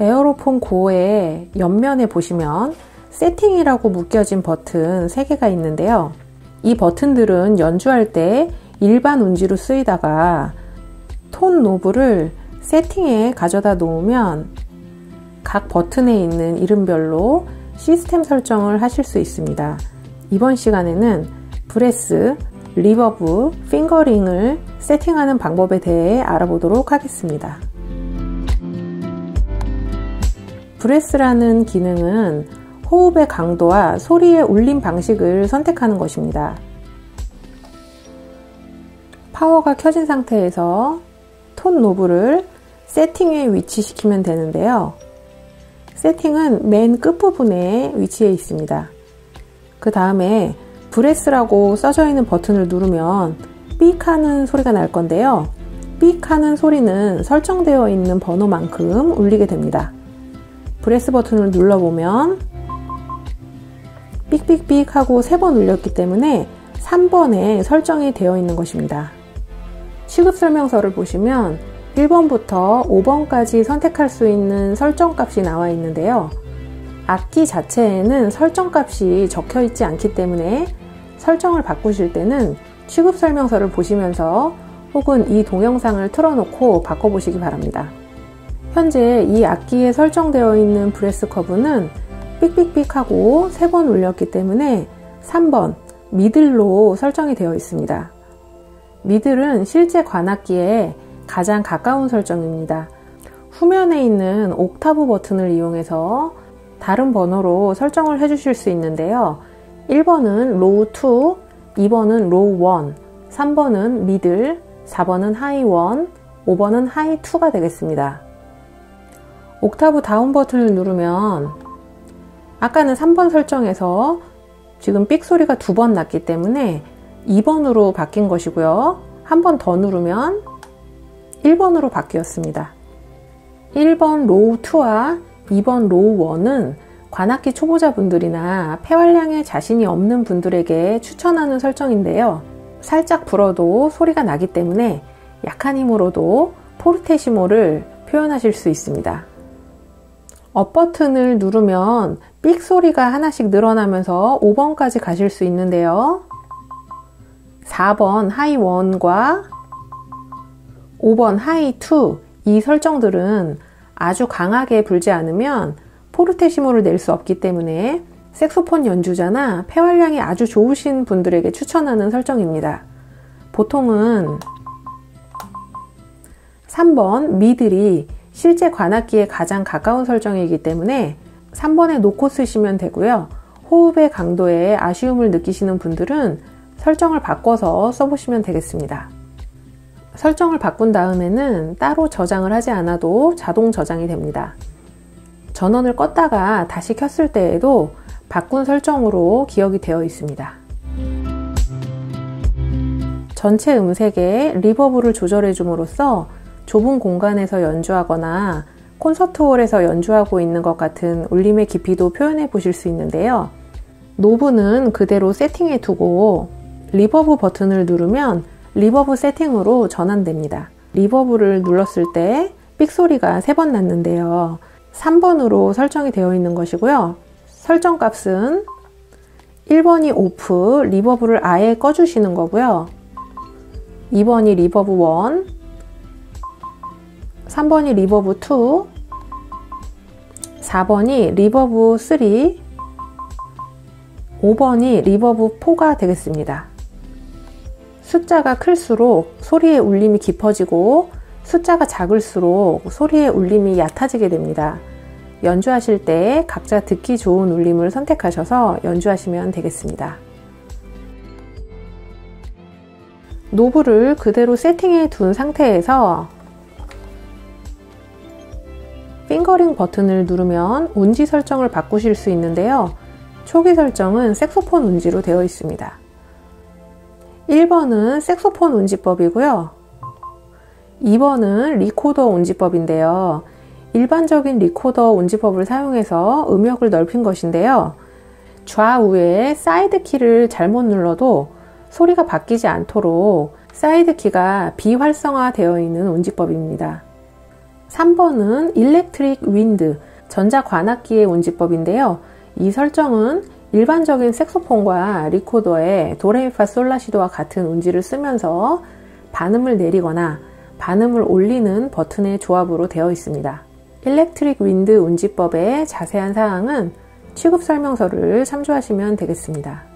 에어로폰 고의 옆면에 보시면 세팅이라고 묶여진 버튼 3개가 있는데요. 이 버튼들은 연주할 때 일반 운지로 쓰이다가 톤 노브를 세팅에 가져다 놓으면 각 버튼에 있는 이름별로 시스템 설정을 하실 수 있습니다. 이번 시간에는 브레스, 리버브, 핑거링을 세팅하는 방법에 대해 알아보도록 하겠습니다. 브레스라는 기능은 호흡의 강도와 소리의 울림 방식을 선택하는 것입니다. 파워가 켜진 상태에서 톤 노브를 세팅에 위치시키면 되는데요. 세팅은 맨 끝부분에 위치해 있습니다. 그 다음에 브레스라고 써져 있는 버튼을 누르면 삑 하는 소리가 날 건데요. 삑 하는 소리는 설정되어 있는 번호만큼 울리게 됩니다. 브레스 버튼을 눌러보면 삑삑삑 하고 3번 울렸기 때문에 3번에 설정이 되어 있는 것입니다. 취급 설명서를 보시면 1번부터 5번까지 선택할 수 있는 설정값이 나와 있는데요. 악기 자체에는 설정값이 적혀 있지 않기 때문에 설정을 바꾸실 때는 취급 설명서를 보시면서 혹은 이 동영상을 틀어놓고 바꿔보시기 바랍니다. 현재 이 악기에 설정되어 있는 브레스 커브는 삑삑삑 하고 3번 울렸기 때문에 3번 미들로 설정이 되어 있습니다. 미들은 실제 관악기에 가장 가까운 설정입니다. 후면에 있는 옥타브 버튼을 이용해서 다른 번호로 설정을 해주실 수 있는데요. 1번은 로우 2, 2번은 로우 1, 3번은 미들, 4번은 하이 1, 5번은 하이 2가 되겠습니다. 옥타브 다운 버튼을 누르면 아까는 3번 설정에서 지금 삑 소리가 2번 났기 때문에 2번으로 바뀐 것이고요. 한 번 더 누르면 1번으로 바뀌었습니다. 1번 로우 2와 2번 로우 1은 관악기 초보자분들이나 폐활량에 자신이 없는 분들에게 추천하는 설정인데요. 살짝 불어도 소리가 나기 때문에 약한 힘으로도 포르테시모를 표현하실 수 있습니다. 업 버튼을 누르면 삑 소리가 하나씩 늘어나면서 5번까지 가실 수 있는데요. 4번 하이 1과 5번 하이 2, 이 설정들은 아주 강하게 불지 않으면 포르테시모를 낼 수 없기 때문에 색소폰 연주자나 폐활량이 아주 좋으신 분들에게 추천하는 설정입니다. 보통은 3번 미들이 실제 관악기에 가장 가까운 설정이기 때문에 3번에 놓고 쓰시면 되고요. 호흡의 강도에 아쉬움을 느끼시는 분들은 설정을 바꿔서 써보시면 되겠습니다. 설정을 바꾼 다음에는 따로 저장을 하지 않아도 자동 저장이 됩니다. 전원을 껐다가 다시 켰을 때에도 바꾼 설정으로 기억이 되어 있습니다. 전체 음색에 리버브를 조절해 줌으로써 좁은 공간에서 연주하거나 콘서트홀에서 연주하고 있는 것 같은 울림의 깊이도 표현해 보실 수 있는데요. 노브는 그대로 세팅해 두고 리버브 버튼을 누르면 리버브 세팅으로 전환됩니다. 리버브를 눌렀을 때 삑 소리가 3번 났는데요. 3번으로 설정이 되어 있는 것이고요. 설정 값은 1번이 오프, 리버브를 아예 꺼주시는 거고요. 2번이 리버브 1, 3번이 리버브 2, 4번이 리버브 3, 5번이 리버브 4가 되겠습니다. 숫자가 클수록 소리의 울림이 깊어지고 숫자가 작을수록 소리의 울림이 얕아지게 됩니다. 연주하실 때 각자 듣기 좋은 울림을 선택하셔서 연주하시면 되겠습니다. 노브를 그대로 세팅해 둔 상태에서 핑거링 버튼을 누르면 운지 설정을 바꾸실 수 있는데요. 초기 설정은 색소폰 운지로 되어 있습니다. 1번은 색소폰 운지법이고요. 2번은 리코더 운지법인데요. 일반적인 리코더 운지법을 사용해서 음역을 넓힌 것인데요. 좌우에 사이드 키를 잘못 눌러도 소리가 바뀌지 않도록 사이드 키가 비활성화되어 있는 운지법입니다. 3번은 일렉트릭 윈드, 전자관악기의 운지법인데요. 이 설정은 일반적인 색소폰과 리코더의 도레미파솔라시도와 같은 운지를 쓰면서 반음을 내리거나 반음을 올리는 버튼의 조합으로 되어 있습니다. 일렉트릭 윈드 운지법의 자세한 사항은 취급 설명서를 참조하시면 되겠습니다.